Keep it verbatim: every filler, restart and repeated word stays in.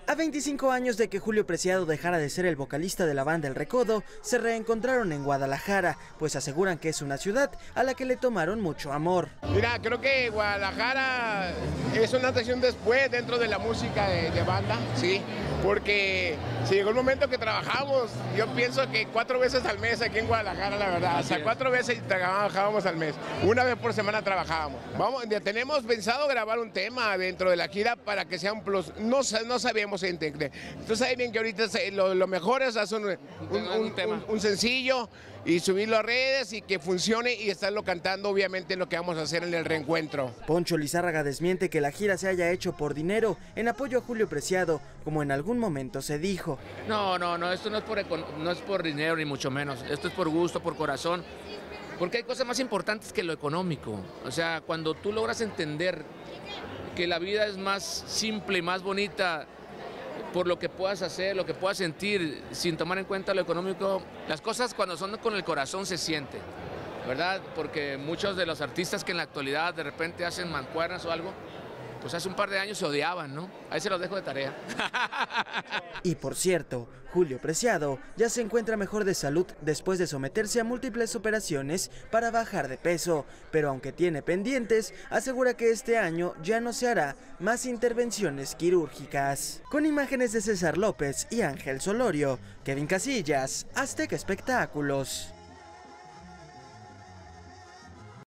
A veinticinco años de que Julio Preciado dejara de ser el vocalista de la banda El Recodo, se reencontraron en Guadalajara, pues aseguran que es una ciudad a la que le tomaron mucho amor. Mira, creo que Guadalajara es una atracción después dentro de la música de, de banda, sí, porque si llegó el momento que trabajamos, yo pienso que cuatro veces al mes aquí en Guadalajara, la verdad, hasta cuatro veces trabajábamos al mes, una vez por semana trabajábamos. Vamos, ya tenemos pensado grabar un tema dentro de la gira para que sea un plus, no, no sabíamos. Entonces saben bien que ahorita lo, lo mejor es hacer un, un, un, un, un sencillo y subirlo a redes y que funcione y estarlo cantando, obviamente lo que vamos a hacer en el reencuentro. Poncho Lizárraga desmiente que la gira se haya hecho por dinero en apoyo a Julio Preciado, como en algún momento se dijo. No, no, no, esto no es por, no es por dinero ni mucho menos, esto es por gusto, por corazón, porque hay cosas más importantes que lo económico. O sea, cuando tú logras entender que la vida es más simple y más bonita por lo que puedas hacer, lo que puedas sentir, sin tomar en cuenta lo económico, las cosas cuando son con el corazón se sienten, ¿verdad? Porque muchos de los artistas que en la actualidad de repente hacen mancuernas o algo, pues hace un par de años se odiaban, ¿no? Ahí se los dejo de tarea. Y por cierto, Julio Preciado ya se encuentra mejor de salud después de someterse a múltiples operaciones para bajar de peso, pero aunque tiene pendientes, asegura que este año ya no se hará más intervenciones quirúrgicas. Con imágenes de César López y Ángel Solorio, Kevin Casillas, Azteca Espectáculos.